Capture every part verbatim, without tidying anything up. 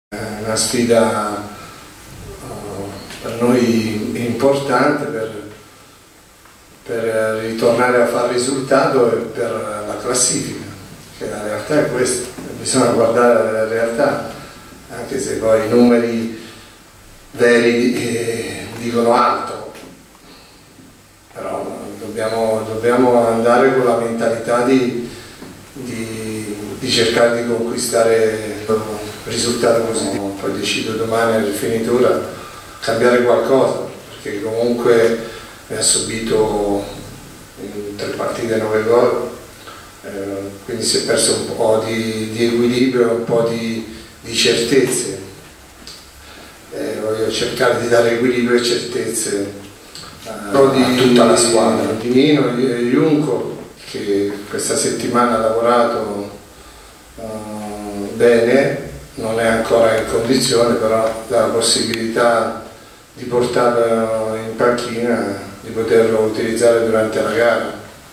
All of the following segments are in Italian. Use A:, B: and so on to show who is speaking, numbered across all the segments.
A: È una sfida uh, per noi importante per, per ritornare a fare risultato e per la classifica, che la realtà è questa, bisogna guardare la realtà, anche se poi i numeri veri eh, dicono altro, però dobbiamo, dobbiamo andare con la mentalità di, di, di cercare di conquistare il risultato positivo. Poi decido domani alla rifinitura cambiare qualcosa, perché comunque mi ha subito in tre partite nove gol, eh, quindi si è perso un po' di, di equilibrio, un po' di, di certezze. Eh, voglio cercare di dare equilibrio e certezze eh, a, di, a tutta la squadra. Di Nino e Junco, che questa settimana ha lavorato eh, bene, non è ancora in condizione, però dà la possibilità di portarlo in panchina, di poterlo utilizzare durante la gara.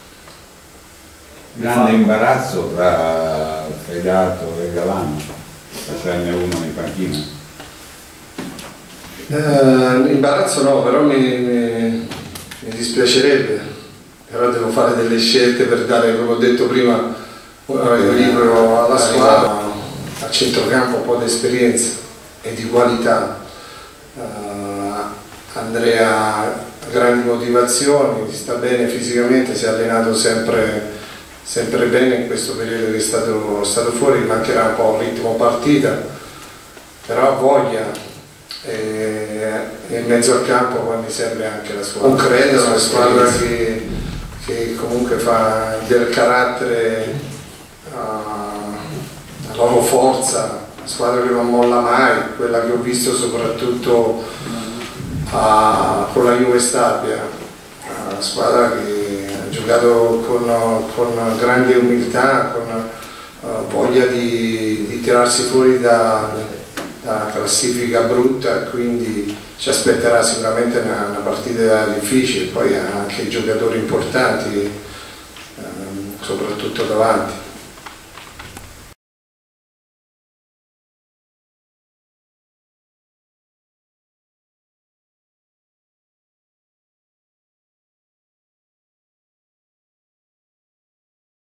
B: Grande imbarazzo tra Fedato e Galan, facerne uno in panchina.
A: Eh, imbarazzo no, però mi, mi, mi dispiacerebbe, però devo fare delle scelte per dare, come ho detto prima, un equilibrio alla squadra, a centrocampo un po' di esperienza e di qualità. Uh, Andrea ha grandi motivazioni, sta bene fisicamente, si è allenato sempre, sempre bene in questo periodo che è stato, stato fuori, mancherà un po' il ritmo partita, però ha voglia e, e in mezzo al campo poi mi serve anche la squadra. Non credo, una squadra che, che comunque fa del carattere uh, la loro forza, una squadra che non molla mai, quella che ho visto soprattutto a, con la Juve Stabia, una squadra che ha giocato con, con grande umiltà, con uh, voglia di, di tirarsi fuori da, da una classifica brutta, quindi ci aspetterà sicuramente una, una partita difficile, poi ha anche giocatori importanti, um, soprattutto davanti.